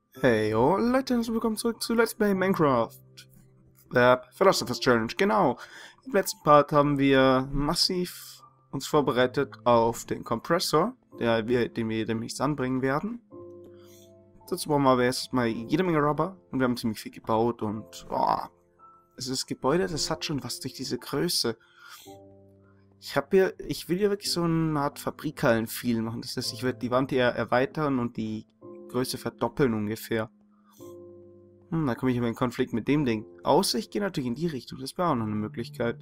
Hey, oh Leute, herzlich willkommen zurück zu Let's Play Minecraft. Philosophers Challenge, genau. Im letzten Part haben wir massiv uns vorbereitet auf den Kompressor, den wir demnächst anbringen werden. Dazu brauchen wir aber erstmal jede Menge Rubber und wir haben ziemlich viel gebaut und es ist das Gebäude, das hat schon was durch diese Größe. Ich will hier wirklich so eine Art Fabrikhallen-Feel machen. Das heißt, ich werde die Wand hier erweitern und die Größe verdoppeln ungefähr. Da komme ich aber in Konflikt mit dem Ding. Außer ich gehe natürlich in die Richtung. Das wäre auch noch eine Möglichkeit.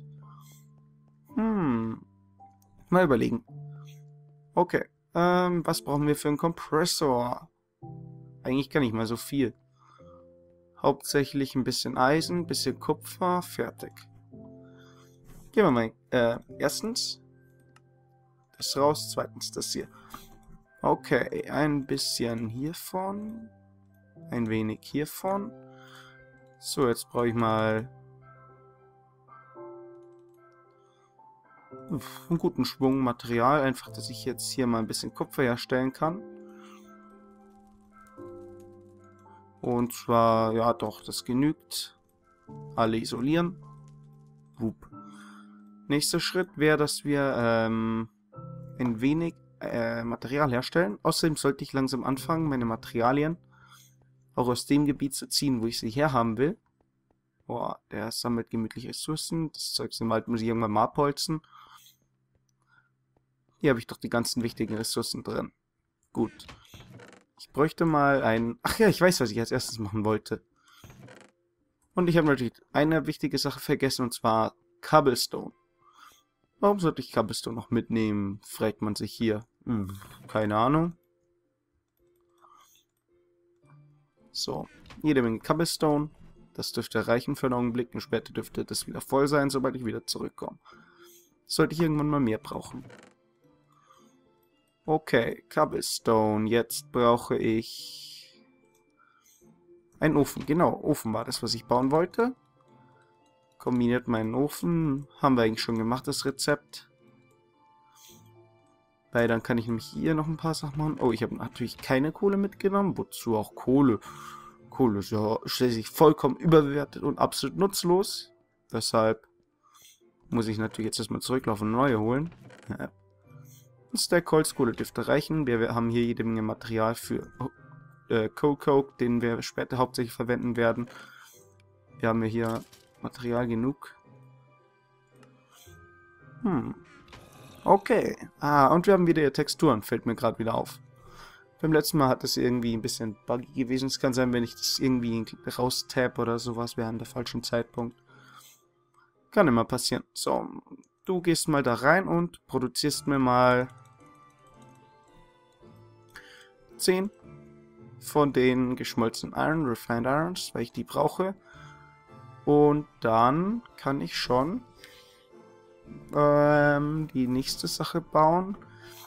Mal überlegen. Okay. Was brauchen wir für einen Kompressor? Eigentlich gar nicht mal so viel. Hauptsächlich ein bisschen Eisen, ein bisschen Kupfer, fertig. Gehen wir mal. Erstens das raus, zweitens das hier. Okay, ein bisschen hiervon. Ein wenig hiervon. So, jetzt brauche ich mal einen guten Schwung Material, einfach, dass ich jetzt hier mal ein bisschen Kupfer herstellen kann. Und zwar, ja doch, das genügt. Alle isolieren. Wupp. Nächster Schritt wäre, dass wir ein wenig Material herstellen. Außerdem sollte ich langsam anfangen, meine Materialien auch aus dem Gebiet zu ziehen, wo ich sie herhaben will. Boah, der sammelt gemütlich Ressourcen. Das Zeug im Wald muss ich irgendwann mal abholzen. Hier habe ich doch die ganzen wichtigen Ressourcen drin. Gut. Ich bräuchte mal ein... Ach ja, ich weiß, was ich als erstes machen wollte. Und ich habe natürlich eine wichtige Sache vergessen, und zwar Cobblestone. Warum sollte ich Cobblestone noch mitnehmen, fragt man sich hier. Keine Ahnung. So, jede Menge Cobblestone. Das dürfte reichen für einen Augenblick und später dürfte das wieder voll sein, sobald ich wieder zurückkomme. Sollte ich irgendwann mal mehr brauchen. Okay, Cobblestone. Jetzt brauche ich einen Ofen. Genau, Ofen war das, was ich bauen wollte. Kombiniert meinen Ofen. Haben wir eigentlich schon gemacht, das Rezept. Weil dann kann ich nämlich hier noch ein paar Sachen machen. Oh, ich habe natürlich keine Kohle mitgenommen. Wozu auch Kohle? Kohle ist ja schließlich vollkommen überbewertet und absolut nutzlos. Deshalb muss ich natürlich jetzt erstmal zurücklaufen und neue holen. Ja. Ein Stack Holzkohle dürfte reichen. Wir haben hier jede Menge Material für Coke, den wir später hauptsächlich verwenden werden. Wir haben hier Material genug. Okay. Und wir haben wieder Texturen, fällt mir gerade wieder auf. Beim letzten Mal hat es irgendwie ein bisschen buggy gewesen. Es kann sein, wenn ich das irgendwie raustab oder sowas während der falschen Zeitpunkt. Kann immer passieren. So, du gehst mal da rein und produzierst mir mal 10 von den geschmolzenen Refined Irons, weil ich die brauche. Und dann kann ich schon die nächste Sache bauen.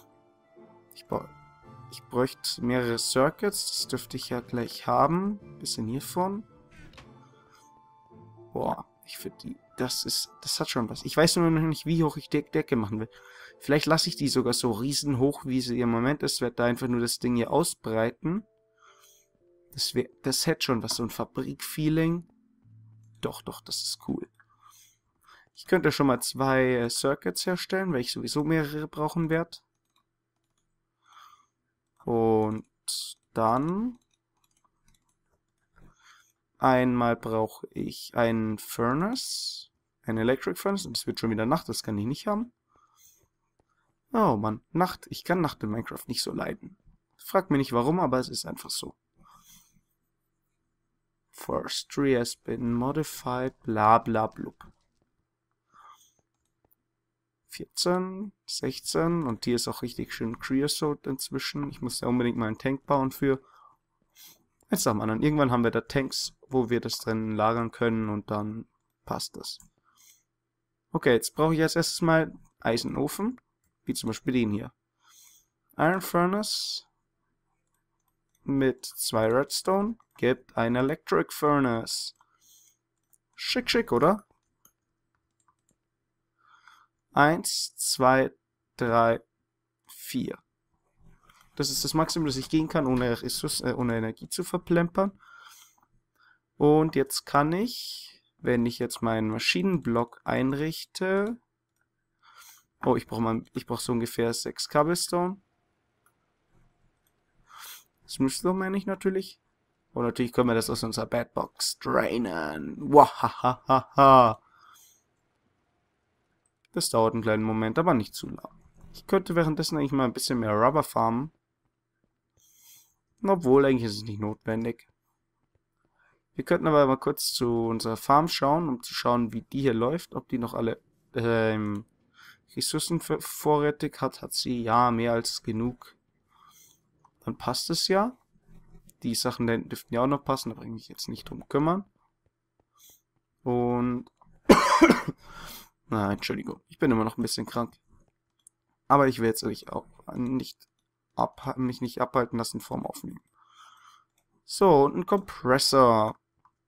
Ich bräuchte mehrere Circuits, das dürfte ich ja gleich haben. Bisschen hiervon. Boah, ich finde die, das hat schon was. Ich weiß nur noch nicht, wie hoch ich die Decke machen will. Vielleicht lasse ich die sogar so riesenhoch, wie sie im Moment ist. Werde da einfach nur das Ding hier ausbreiten. Das hätte schon was, so ein Fabrik-Feeling. Doch, das ist cool. Ich könnte schon mal 2 Circuits herstellen, weil ich sowieso mehrere brauchen werde. Und dann einmal brauche ich einen Furnace, ein Electric Furnace, und es wird schon wieder Nacht, das kann ich nicht haben. Oh Mann, Nacht. Ich kann Nacht in Minecraft nicht so leiden. Frag mich nicht warum, aber es ist einfach so. Forestry has been modified, bla bla blub. 14, 16 und hier ist auch richtig schön Creosote inzwischen. Ich muss ja unbedingt mal einen Tank bauen für. Jetzt sagen wir dann, irgendwann haben wir da Tanks, wo wir das drin lagern können und dann passt das. Okay, jetzt brauche ich als erstes mal Eisenofen, wie zum Beispiel den hier. Iron Furnace mit 2 Redstone gibt ein Electric Furnace. Schick, schick, oder? 1, 2, 3, 4. Das ist das Maximum, das ich gehen kann, ohne Energie zu verplempern. Und jetzt kann ich, wenn ich jetzt meinen Maschinenblock einrichte... Oh, ich brauche so ungefähr 6 Cobblestone. Das müsste meine ich natürlich. Und natürlich können wir das aus unserer Badbox drainen. Wahahaha. Das dauert einen kleinen Moment, aber nicht zu lang. Ich könnte währenddessen eigentlich mal ein bisschen mehr Rubber farmen. Obwohl, eigentlich ist es nicht notwendig. Wir könnten aber mal kurz zu unserer Farm schauen, um zu schauen, wie die hier läuft. Ob die noch alle Ressourcen vorrätig hat. Hat sie ja mehr als genug. Dann passt es ja. Die Sachen da hinten dürften ja auch noch passen, da brauche ich mich jetzt nicht drum kümmern. Und... Na, Entschuldigung, ich bin immer noch ein bisschen krank. Aber ich werde jetzt euch auch mich nicht abhalten lassen vorm Aufnehmen. So, und ein Kompressor.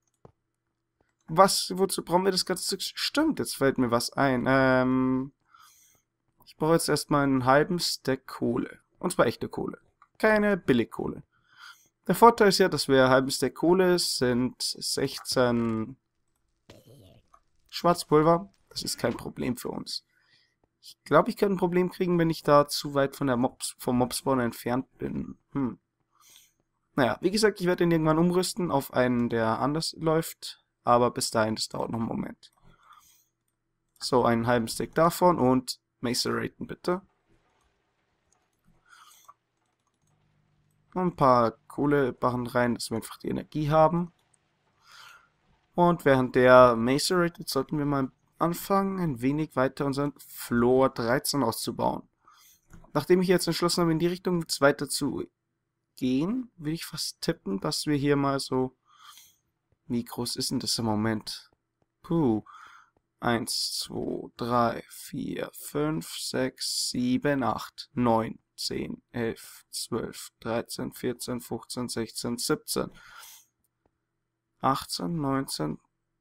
Wozu brauchen wir das ganze Zeug? Stimmt, jetzt fällt mir was ein. Ich brauche jetzt erstmal einen halben Stack Kohle. Und zwar echte Kohle. Keine Billigkohle. Der Vorteil ist ja, dass wir einen halben Stack Kohle sind 16 Schwarzpulver. Das ist kein Problem für uns. Ich glaube, ich könnte ein Problem kriegen, wenn ich da zu weit von vom Mobspawn entfernt bin. Naja, wie gesagt, ich werde ihn irgendwann umrüsten auf einen, der anders läuft. Aber bis dahin, das dauert noch einen Moment. So, einen halben Stack davon und Maceraten bitte. Ein paar Kohlebarren rein, dass wir einfach die Energie haben. Und während der Macerated sollten wir mal anfangen, ein wenig weiter unseren Floor 13 auszubauen. Nachdem ich jetzt entschlossen habe, in die Richtung weiter zu gehen, will ich fast tippen, dass wir hier mal so... Wie groß ist denn das im Moment? 1, 2, 3, 4, 5, 6, 7, 8, 9, 10, 11, 12, 13, 14, 15, 16, 17, 18, 19,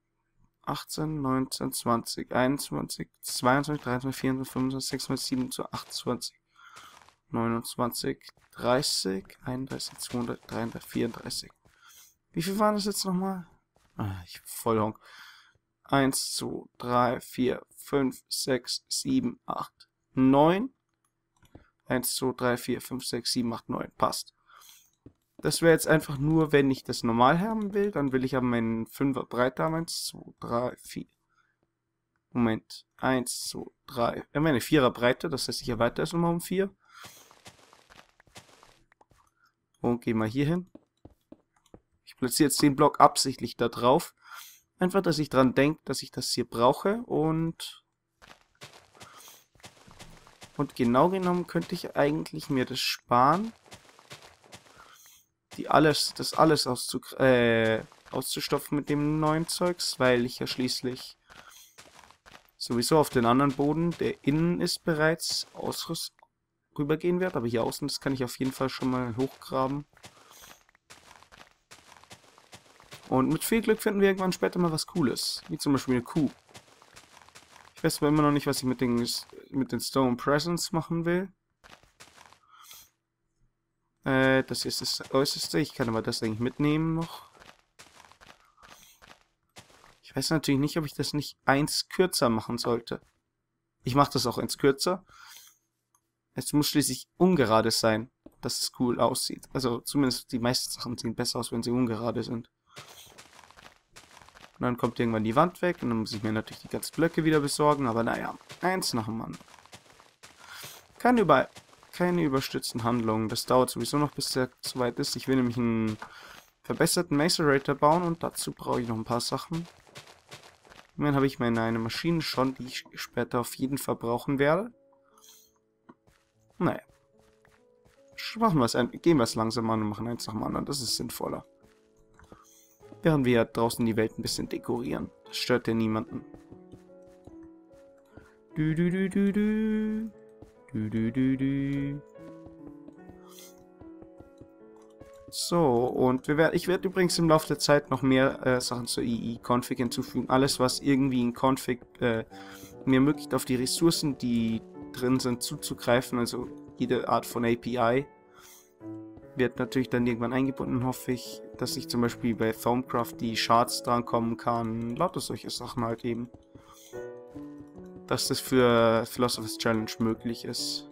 20, 21, 22, 23, 24, 25, 26, 27, 28, 29, 30, 31, 32, 33, 34. Wie viel waren das jetzt nochmal? Ich hab voll Hunger. 1, 2, 3, 4, 5, 6, 7, 8, 9. 1, 2, 3, 4, 5, 6, 7, 8, 9. Passt. Das wäre jetzt einfach nur, wenn ich das normal haben will. Dann will ich aber meinen 5er Breite haben. 1, 2, 3, 4. Moment. 1, 2, 3. Meine 4er Breite. Das heißt, ich erweitere es nochmal um 4. Und gehe mal hier hin. Ich platziere jetzt den Block absichtlich da drauf. Einfach, dass ich dran denke, dass ich das hier brauche. Und genau genommen könnte ich eigentlich mir das sparen. Das alles auszustopfen mit dem neuen Zeugs, weil ich ja schließlich sowieso auf den anderen Boden, der innen ist, bereits rübergehen werde. Aber hier außen, das kann ich auf jeden Fall schon mal hochgraben. Und mit viel Glück finden wir irgendwann später mal was Cooles. Wie zum Beispiel eine Kuh. Ich weiß aber immer noch nicht, was ich mit den Stone Presents machen will. Das hier ist das Äußerste. Ich kann aber das eigentlich mitnehmen noch. Ich weiß natürlich nicht, ob ich das nicht eins kürzer machen sollte. Ich mache das auch eins kürzer. Es muss schließlich ungerade sein, dass es cool aussieht. Also zumindest die meisten Sachen sehen besser aus, wenn sie ungerade sind. Und dann kommt irgendwann die Wand weg und dann muss ich mir natürlich die ganzen Blöcke wieder besorgen. Aber naja, eins nach dem anderen. Keine überstützten Handlungen. Das dauert sowieso noch, bis der soweit ist. Ich will nämlich einen verbesserten Macerator bauen und dazu brauche ich noch ein paar Sachen. Immerhin habe ich eine Maschine schon, die ich später auf jeden Fall brauchen werde. Naja. Gehen wir es langsam an und machen eins nach dem anderen. Das ist sinnvoller. Während wir ja draußen die Welt ein bisschen dekorieren. Das stört ja niemanden. So, und ich werde übrigens im Laufe der Zeit noch mehr Sachen zur II-Config hinzufügen. Alles, was irgendwie in Config mir ermöglicht, auf die Ressourcen, die drin sind, zuzugreifen. Also jede Art von API. wird natürlich dann irgendwann eingebunden, hoffe ich, dass ich zum Beispiel bei Thaumcraft die Shards drankommen kann. Lauter solche Sachen halt eben. Dass das für Philosopher's Challenge möglich ist.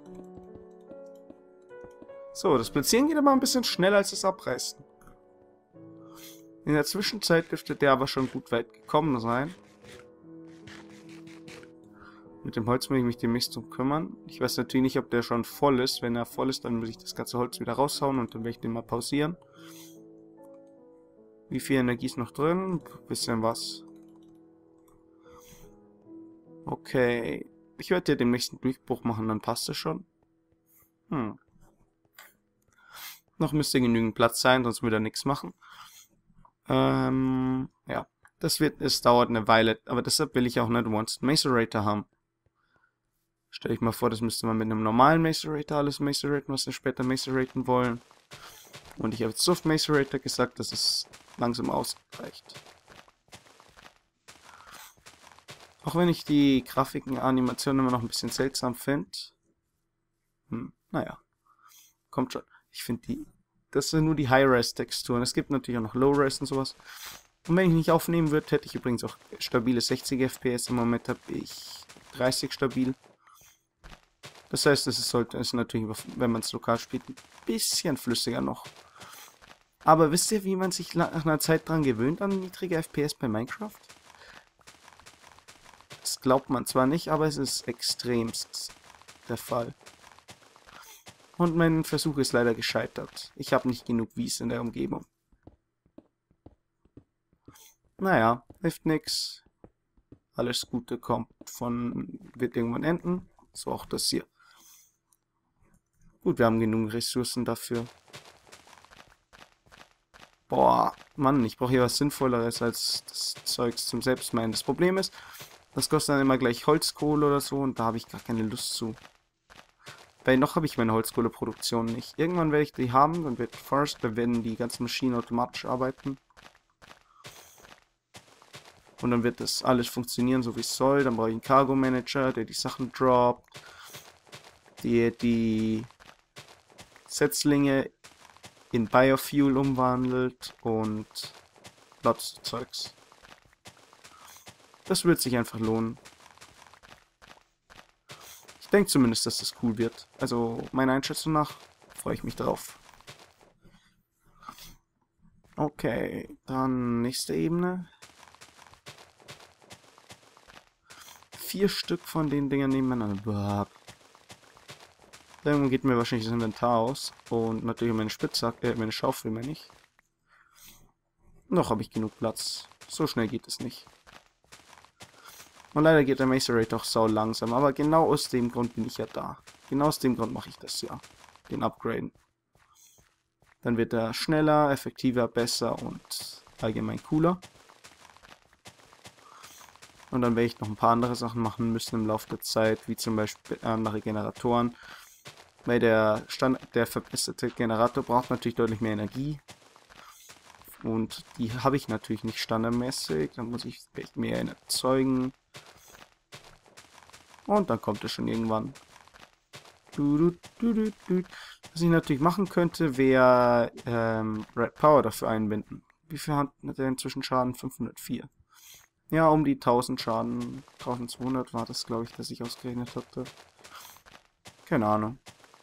So, das Platzieren geht aber ein bisschen schneller als das Abreißen. In der Zwischenzeit dürfte der aber schon gut weit gekommen sein. Mit dem Holz muss ich mich demnächst drum kümmern. Ich weiß natürlich nicht, ob der schon voll ist. Wenn er voll ist, dann muss ich das ganze Holz wieder raushauen und dann werde ich den mal pausieren. Wie viel Energie ist noch drin? Ein bisschen was. Okay. Ich werde dir den nächsten Durchbruch machen, dann passt es schon. Noch müsste genügend Platz sein, sonst würde er nichts machen. Ja. Es dauert eine Weile, aber deshalb will ich auch einen Advanced Macerator haben. Stell ich mal vor, das müsste man mit einem normalen Macerator alles maceraten, was wir später maceraten wollen. Und ich habe jetzt Soft Macerator gesagt, dass es langsam ausreicht. Auch wenn ich die Grafiken, Animationen immer noch ein bisschen seltsam finde. Naja. Kommt schon. Ich finde das sind nur die High-Res-Texturen. Es gibt natürlich auch noch Low-Res und sowas. Und wenn ich nicht aufnehmen würde, hätte ich übrigens auch stabile 60 FPS. Im Moment habe ich 30 stabil. Das heißt, es ist natürlich, wenn man es lokal spielt, ein bisschen flüssiger noch. Aber wisst ihr, wie man sich nach einer Zeit dran gewöhnt an niedrige FPS bei Minecraft? Das glaubt man zwar nicht, aber es ist extremst der Fall. Und mein Versuch ist leider gescheitert. Ich habe nicht genug Wies in der Umgebung. Naja, hilft nix. Alles Gute wird irgendwann enden. So auch das hier. Gut, wir haben genug Ressourcen dafür. Boah, Mann, ich brauche hier was Sinnvolleres als das Zeugs zum Selbstmeinen. Das Problem ist, das kostet dann immer gleich Holzkohle oder so und da habe ich gar keine Lust zu. Weil noch habe ich meine Holzkohleproduktion nicht. Irgendwann werde ich die haben, dann werden die ganzen Maschinen automatisch arbeiten. Und dann wird das alles funktionieren, so wie es soll. Dann brauche ich einen Cargo Manager, der die Sachen droppt. Die Setzlinge in Biofuel umwandelt und lots of Zeugs. Das wird sich einfach lohnen. Ich denke zumindest, dass das cool wird. Also meiner Einschätzung nach freue ich mich drauf. Okay, dann nächste Ebene. 4 Stück von den Dingern nebeneinander. Dann geht mir wahrscheinlich das Inventar aus. Und natürlich meine Spitzhacke, meine Schaufel meine ich. Noch habe ich genug Platz. So schnell geht es nicht. Und leider geht der Macerator auch sau langsam. Aber genau aus dem Grund bin ich ja da. Genau aus dem Grund mache ich das ja. Den Upgraden. Dann wird er schneller, effektiver, besser und allgemein cooler. Und dann werde ich noch ein paar andere Sachen machen müssen im Laufe der Zeit, wie zum Beispiel andere Generatoren. Weil der verbesserte Generator braucht natürlich deutlich mehr Energie. Und die habe ich natürlich nicht standardmäßig. Dann muss ich echt mehr erzeugen. Und dann kommt es schon irgendwann. Was ich natürlich machen könnte, wäre Red Power dafür einbinden. Wie viel hat er inzwischen Schaden? 504. Ja, um die 1000 Schaden. 1200 war das, glaube ich, dass ich ausgerechnet hatte. Keine Ahnung.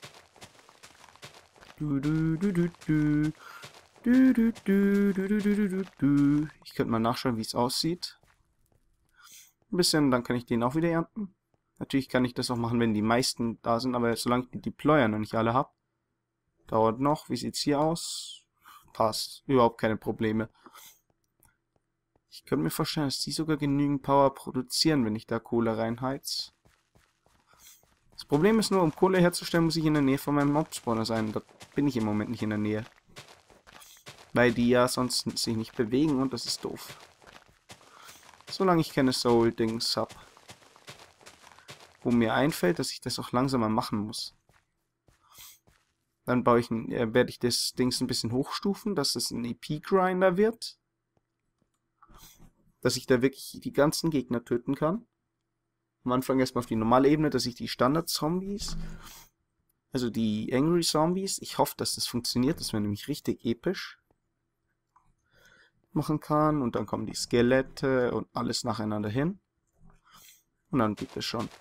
Ich könnte mal nachschauen, wie es aussieht. Ein bisschen, dann kann ich den auch wieder ernten. Natürlich kann ich das auch machen, wenn die meisten da sind, aber solange ich die Deployer noch nicht alle habe. Dauert noch. Wie sieht es hier aus? Passt. Überhaupt keine Probleme. Ich könnte mir vorstellen, dass die sogar genügend Power produzieren, wenn ich da Kohle reinheiz. Das Problem ist nur, um Kohle herzustellen, muss ich in der Nähe von meinem Mob-Spawner sein. Da bin ich im Moment nicht in der Nähe. Weil die ja sonst sich nicht bewegen und das ist doof. Solange ich keine Soul-Dings habe. Wo mir einfällt, dass ich das auch langsamer machen muss. Dann werde ich das Dings ein bisschen hochstufen, dass es ein EP-Grinder wird. Dass ich da wirklich die ganzen Gegner töten kann. Am Anfang erstmal auf die normale Ebene, dass ich die Standard-Zombies Also die Angry Zombies. Ich hoffe, dass das funktioniert. Das wäre nämlich richtig episch. Machen kann. Und dann kommen die Skelette und alles nacheinander hin. Und dann geht es schon.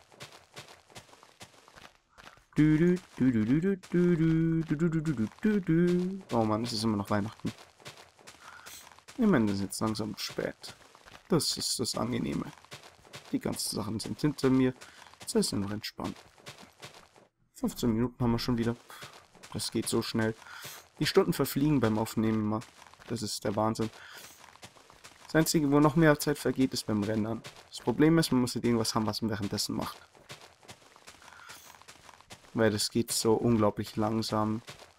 Oh Mann, es ist immer noch Weihnachten. Immerhin ist es jetzt langsam spät. Das ist das Angenehme. Die ganzen Sachen sind hinter mir. Jetzt ist es noch entspannt. 15 Minuten haben wir schon wieder. Das geht so schnell. Die Stunden verfliegen beim Aufnehmen immer. Das ist der Wahnsinn. Das Einzige, wo noch mehr Zeit vergeht, ist beim Rendern. Das Problem ist, man muss halt irgendwas haben, was man währenddessen macht. Weil das geht so unglaublich langsam.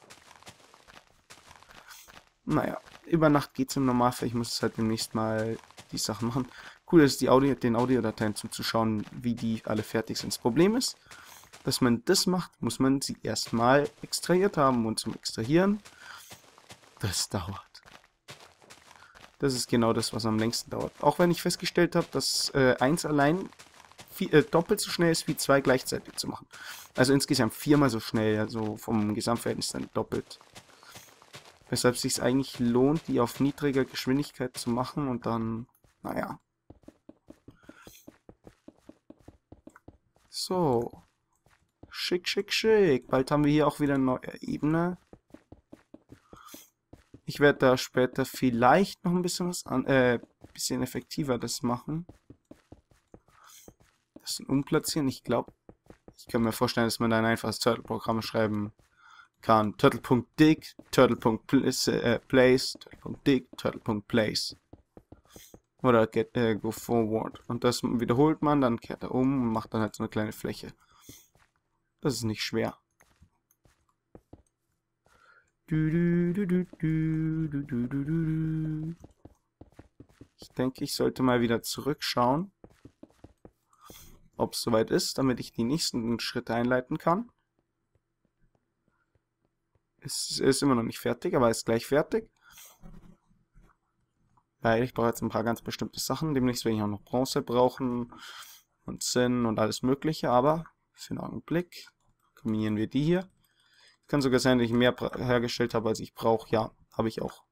Naja, über Nacht geht es im Normalfall. Ich muss es halt demnächst mal die Sachen machen. Cool ist, den Audiodateien zuzuschauen, wie die alle fertig sind. Das Problem ist, dass man das macht, muss man sie erstmal extrahiert haben. Und zum Extrahieren, das dauert. Das ist genau das, was am längsten dauert. Auch wenn ich festgestellt habe, dass 1 allein doppelt so schnell ist, wie 2 gleichzeitig zu machen. Also insgesamt 4-mal so schnell, also vom Gesamtverhältnis dann doppelt. Weshalb es sich eigentlich lohnt, die auf niedriger Geschwindigkeit zu machen und dann, naja. So. Schick, schick, schick. Bald haben wir hier auch wieder eine neue Ebene. Ich werde da später vielleicht noch ein bisschen was bisschen effektiver das machen. Das umplatzieren. Ich glaube, ich kann mir vorstellen, dass man da ein einfaches Turtle-Programm schreiben kann. Turtle.dig, Turtle.place, Turtle.dig, Turtle.place. Oder go forward. Und das wiederholt man, dann kehrt er um und macht dann halt so eine kleine Fläche. Das ist nicht schwer. Ich denke, ich sollte mal wieder zurückschauen, ob es soweit ist, damit ich die nächsten Schritte einleiten kann. Es ist immer noch nicht fertig, aber ist gleich fertig. Weil ich brauche jetzt ein paar ganz bestimmte Sachen. Demnächst werde ich auch noch Bronze brauchen und Zinn und alles mögliche, aber für einen Augenblick kombinieren wir die hier. Kann sogar sein, dass ich mehr hergestellt habe, als ich brauche. Ja, habe ich auch.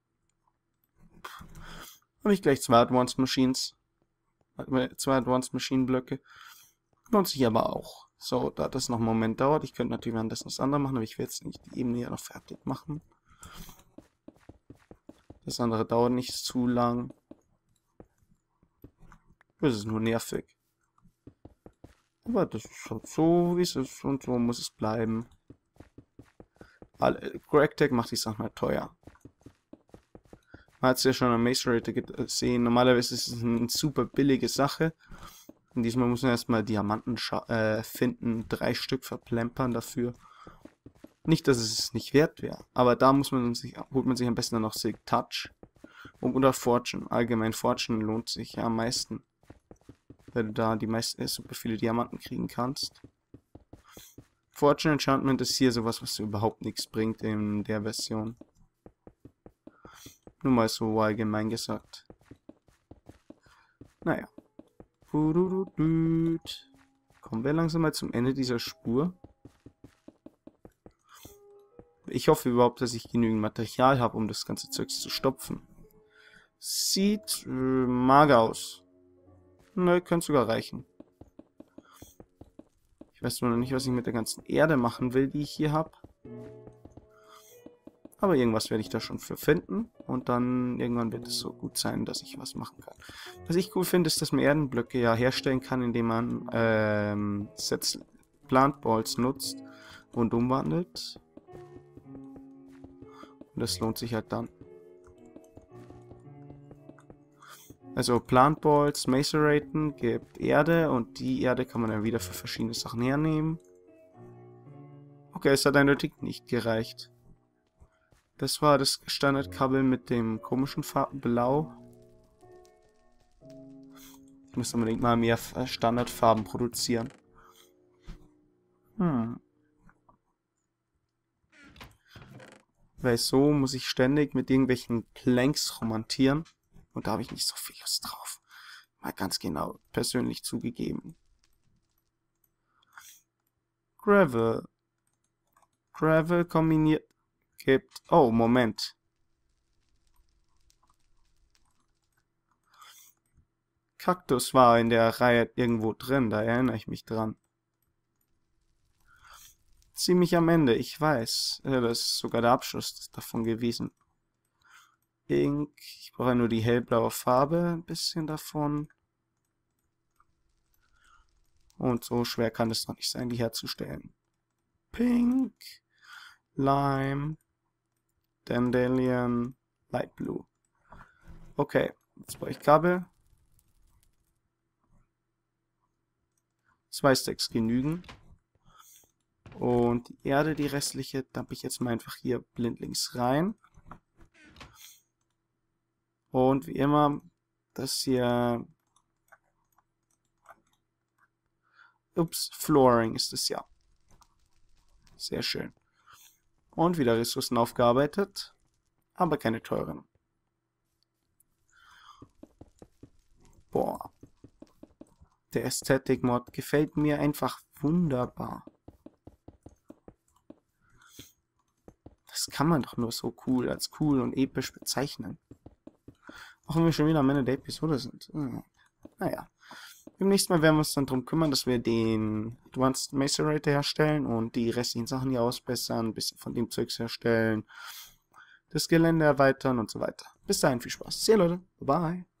Habe ich gleich 2 Advanced Machines. 2 Advanced Machine Blöcke. Lohnt sich aber auch. So, da das noch einen Moment dauert, ich könnte natürlich währenddessen was anderes machen, aber ich werde jetzt nicht die Ebene hier noch fertig machen. Das andere dauert nicht zu lang. Das ist nur nervig. Aber das ist halt so, wie es ist und so muss es bleiben. GregTech macht die Sachen halt teuer. Man hat es ja schon am Macerator gesehen. Normalerweise ist es eine super billige Sache. Und diesmal muss man erstmal Diamanten finden, 3 Stück verplempern dafür. Nicht, dass es nicht wert wäre, aber da holt man sich am besten dann noch Silk Touch. Oder Fortune. Allgemein Fortune lohnt sich ja am meisten. Weil du da super viele Diamanten kriegen kannst. Fortune Enchantment ist hier sowas, was überhaupt nichts bringt in der Version. Nur mal so allgemein gesagt. Naja. Kommen wir langsam mal zum Ende dieser Spur. Ich hoffe überhaupt, dass ich genügend Material habe, um das ganze Zeugs zu stopfen. Sieht mager aus. Ne, könnte sogar reichen. Ich weiß nur noch nicht, was ich mit der ganzen Erde machen will, die ich hier habe. Aber irgendwas werde ich da schon für finden. Und dann irgendwann wird es so gut sein, dass ich was machen kann. Was ich cool finde, ist, dass man Erdenblöcke ja herstellen kann, indem man Plant Balls nutzt und umwandelt. Und das lohnt sich halt dann. Also Plant Balls maceraten gibt Erde und die Erde kann man dann wieder für verschiedene Sachen hernehmen. Okay, es hat eindeutig nicht gereicht. Das war das Standardkabel mit dem komischen Blau. Ich muss unbedingt mal mehr Standardfarben produzieren. Weil so muss ich ständig mit irgendwelchen Planks romantieren. Und da habe ich nicht so viel Lust drauf. Mal ganz genau, persönlich zugegeben. Gravel. Gravel kombiniert gibt... Oh, Moment. Kaktus war in der Reihe irgendwo drin, da erinnere ich mich dran. Ziemlich am Ende, ich weiß. Das ist sogar der Abschluss davon gewesen. Ink, ich brauche nur die hellblaue Farbe, ein bisschen davon. Und so schwer kann es noch nicht sein, die herzustellen. Pink, Lime, Dandelion, Light Blue. Okay, jetzt brauche ich Kabel. 2 Stacks genügen. Und die Erde, die restliche, dampfe ich jetzt mal einfach hier blindlings rein. Und wie immer, das hier... Ups, Flooring ist es ja. Sehr schön. Und wieder Ressourcen aufgearbeitet, aber keine teuren. Boah. Der Aesthetic-Mod gefällt mir einfach wunderbar. Das kann man doch nur so cool, als cool und episch bezeichnen. Auch wenn wir schon wieder am Ende der Episode sind. Naja. Im nächsten Mal werden wir uns dann darum kümmern, dass wir den Advanced Macerator herstellen und die restlichen Sachen hier ausbessern, ein bisschen von dem Zeugs herstellen, das Gelände erweitern und so weiter. Bis dahin viel Spaß. See you, Leute. Bye.